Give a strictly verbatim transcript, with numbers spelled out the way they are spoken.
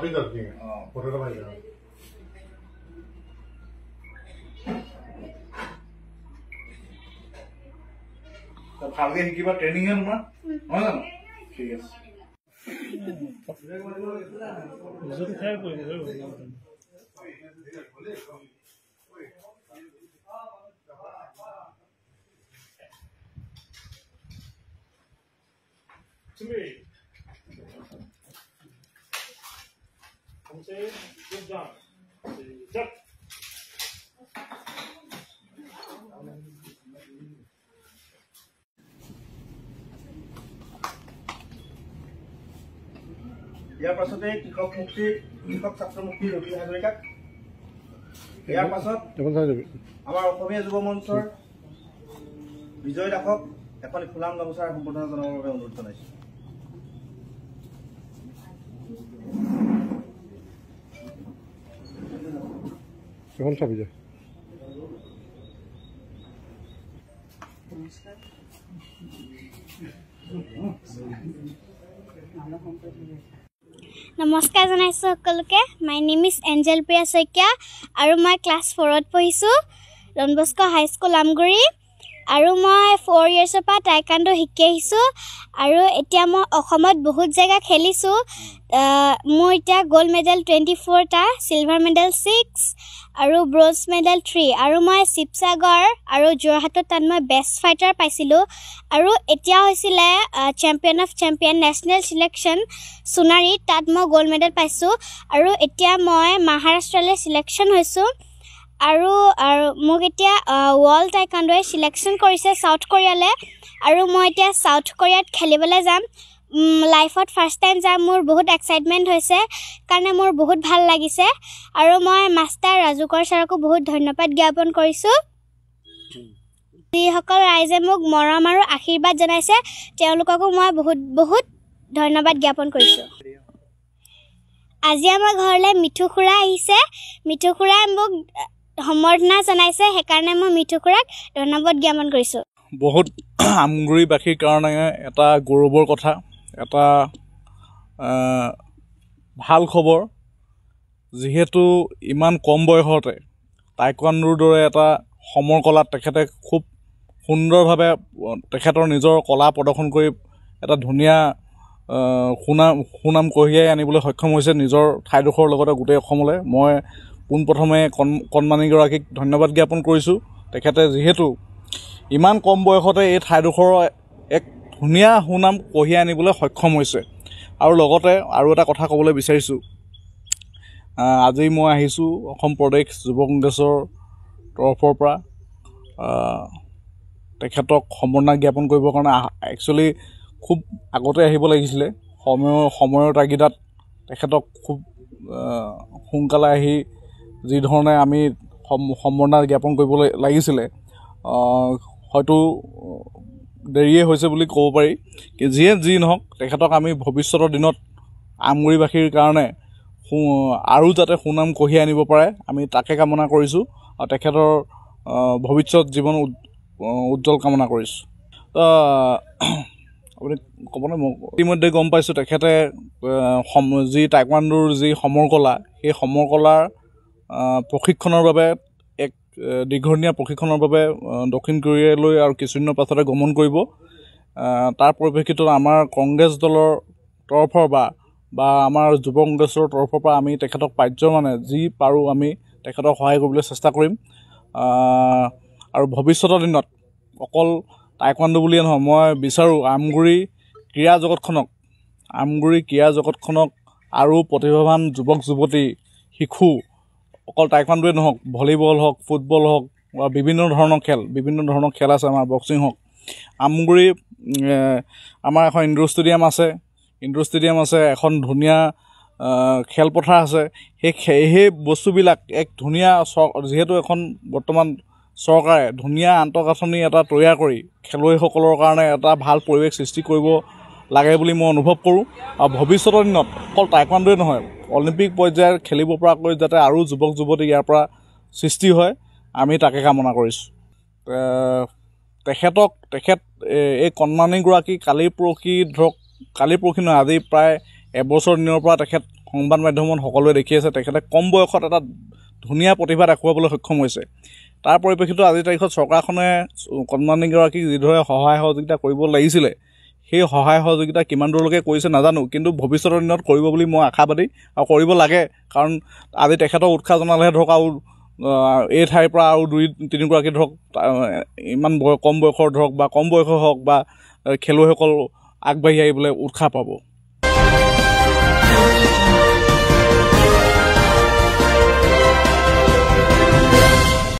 ভালকে শিকিবা ট্ৰেইনিং হে তোমাৰ হয় জানো ঠিক আছে हमसे good job jump ইয়াৰ পাছতে কৃষক মুক্তি কৃষক ছাত্ৰ মুক্তি ৰবি হাজৰিকাক ইয়াৰ পাছত আমাৰ অসমীয়া যুৱ মঞ্চৰ বিজয় দাসক এখন ফুলাম গামোচাৰ সম্বৰ্ধনা জনাবৰ বাবে অনুৰোধ জনাইছো এখন চাবি যা নমস্কাৰ জনাইছো সকলোকে my name is Angel Priya Saikia আৰু মই ক্লাছ ফ'ৰত পঢ়িছোঁ Don Bosco high school Amguri আৰু মই ফ'ৰ ইয়াৰ্ছৰ পৰা টাইকাণ্ডো শিকি আহিছোঁ আৰু এতিয়া মই অসমত বহুত জেগা খেলিছোঁ মোৰ এতিয়া গ'ল্ড মেডেল টুৱেণ্টি ফ'ৰটা চিলভাৰ মেডেল ছিক্স আৰু ব্ৰঞ্জ মেডেল থ্ৰী আৰু মই শিৱসাগৰ আৰু যোৰহাটত তাত মই বেষ্ট ফাইটাৰ পাইছিলোঁ আৰু এতিয়া হৈছিলে champion of champion national selection সোণাৰীত তাত মই গ'ল্ড মেডেল পাইছোঁ আৰু এতিয়া মই মহাৰাষ্ট্ৰলৈ চিলেকশ্যন হৈছোঁ আৰু মোক এতিয়া ৱৰ্ল্ড টাইকাণ্ডোৱে চিলেকশ্যন কৰিছে চাউথ কোৰিয়ালৈ আৰু মই এতিয়া চাউথ কোৰিয়াত খেলিবলৈ যাম লাইফত ফাৰ্ষ্ট টাইম যাম মোৰ বহুত এক্সাইটমেণ্ট হৈছে কাৰণে মোৰ বহুত ভাল লাগিছে আৰু মই মাষ্টাৰ ৰাজুকৰ ছাৰকো বহুত ধন্যবাদ জ্ঞাপন কৰিছোঁ যিসকল ৰাইজে মোক মৰম আৰু আশীৰ্বাদ জনাইছে তেওঁলোককো মই বহুত বহুত ধন্যবাদ জ্ঞাপন কৰিছোঁ আজি আমাৰ ঘৰলৈ মিঠু খুৰা আহিছে মিঠু খুৰাই মোক সম্বৰ্ধনা জনাইছে সেইকাৰণে মই মিঠু খুৰাক ধন্যবাদ জ্ঞাপন কৰিছোঁ বহুত আমগুৰিবাসীৰ কাৰণে এটা গৌৰৱৰ কথা এটা ভাল খবৰ যিহেতু ইমান কম বয়সতে টাইকোৱাণ্ডোৰ দৰে এটা সমৰ কলাত তেখেতে খুব সুন্দৰভাৱে তেখেতৰ নিজৰ কলা প্ৰদৰ্শন কৰি এটা ধুনীয়া সুনাম সুনাম কঢ়িয়াই আনিবলৈ সক্ষম হৈছে নিজৰ ঠাইডোখৰৰ লগতে গোটেই অসমলৈ মই পোনপ্ৰথমে কণ কণমানিগৰাকীক ধন্যবাদ জ্ঞাপন কৰিছোঁ তেখেতে যিহেতু ইমান কম বয়সতে এই ঠাইডোখৰৰ এক ধুনীয়া সুনাম কঢ়িয়াই আনিবলৈ সক্ষম হৈছে আৰু লগতে আৰু এটা কথা ক'বলৈ বিচাৰিছোঁ আজি মই আহিছোঁ অসম প্ৰদেশ যুৱ কংগ্ৰেছৰ তৰফৰ পৰা তেখেতক সম্বৰ্ধনা জ্ঞাপন কৰিবৰ কাৰণে একচুৱেলি খুব আগতে আহিব লাগিছিলে সময়ৰ সময়ৰ তাগিদাত তেখেতক খুব সোনকালে আহি যি ধৰণে আমি সম্বৰ্ধনা জ্ঞাপন কৰিব লাগিছিলে হয়তো দেৰিয়ে হৈছে বুলি ক'ব পাৰি যিয়ে যি নহওক তেখেতক আমি ভৱিষ্যতৰ দিনত আমগুৰিবাসীৰ কাৰণে আৰু যাতে সুনাম কঢ়িয়াই আনিব পাৰে আমি তাকে কামনা কৰিছোঁ আৰু তেখেতৰ ভৱিষ্যত জীৱন উজ্জ্বল কামনা কৰিছোঁ আপুনি ক'বনে মোক ইতিমধ্যে গম পাইছোঁ তেখেতে যি টাইকোৱাণ্ডোৰ যি সমৰ কলা সেই সমৰ কলাৰ প্ৰশিক্ষণৰ বাবে এক দীৰ্ঘদিনীয়া প্ৰশিক্ষণৰ বাবে দক্ষিণ কোৰিয়ালৈ আৰু কিছুদিনৰ পাছতে গমন কৰিব তাৰ পৰিপ্ৰেক্ষিতত আমাৰ কংগ্ৰেছ দলৰ তৰফৰ বা বা আমাৰ যুৱ কংগ্ৰেছৰ তৰফৰ পৰা আমি তেখেতক পাৰ্য মানে যি পাৰোঁ আমি তেখেতক সহায় কৰিবলৈ চেষ্টা কৰিম আৰু ভৱিষ্যতৰ দিনত অকল টাইকোৱাণ্ডো বুলিয়ে নহয় মই বিচাৰোঁ আমগুৰি ক্ৰীড়া জগতখনক আমগুৰি ক্ৰীড়া জগতখনক আৰু প্ৰতিভাৱান যুৱক যুৱতী শিশু অকল টাইকোৱাণ্ডোৱে নহওক ভলীবল হওক ফুটবল হওক বা বিভিন্ন ধৰণৰ খেল বিভিন্ন ধৰণৰ খেল আছে আমাৰ বক্সিং হওক আমগুৰি আমাৰ এখন ইনডোৰ ষ্টেডিয়াম আছে ইনডোৰ ষ্টেডিয়াম আছে এখন ধুনীয়া খেলপথাৰ আছে সেই সেই বস্তুবিলাক এক ধুনীয়া যিহেতু এখন বৰ্তমান চৰকাৰে ধুনীয়া আন্তঃগাঁথনি এটা তৈয়াৰ কৰি খেলুৱৈসকলৰ কাৰণে এটা ভাল পৰিৱেশ সৃষ্টি কৰিব লাগে বুলি মই অনুভৱ কৰোঁ আৰু ভৱিষ্যতৰ দিনত অকল টাইকোৱাণ্ডোৱে নহয় অলিম্পিক পৰ্যায়ত খেলিব পৰাকৈ যাতে আৰু যুৱক যুৱতী ইয়াৰ পৰা সৃষ্টি হয় আমি তাকে কামনা কৰিছোঁ তেখেতক তেখেত এই কণমানিগৰাকী কালি পৰহি ধৰক কালি পৰহি নহয় আজি প্ৰায় এবছৰ দিনৰ পৰা তেখেত সংবাদ মাধ্যমত সকলোৱে দেখি আছে তেখেতে কম বয়সত এটা ধুনীয়া প্ৰতিভা দেখুৱাবলৈ সক্ষম হৈছে। তাৰ পৰিপ্ৰেক্ষিতত আজিৰ তাৰিখত চৰকাৰখনে কন্যাগৰাকীক যিদৰে সহায় সহযোগিতা কৰিব লাগিছিলে সেই সহায় সহযোগিতা কিমান দূৰলৈকে কৰিছে নাজানো, কিন্তু ভৱিষ্যতৰ দিনত কৰিব বুলি মই আশাবাদী আৰু কৰিব লাগে। কাৰণ আজি তেখেতৰ উৎসাহ জনালেহে ধৰক আৰু এই ঠাইৰ পৰা আৰু দুই তিনিগৰাকী ধৰক ইমান বয় কম বয়সৰ ধৰক বা কম বয়সৰ হওক বা খেলুৱৈসকল আগবাঢ়ি আহিবলৈ উৎসাহ পাব।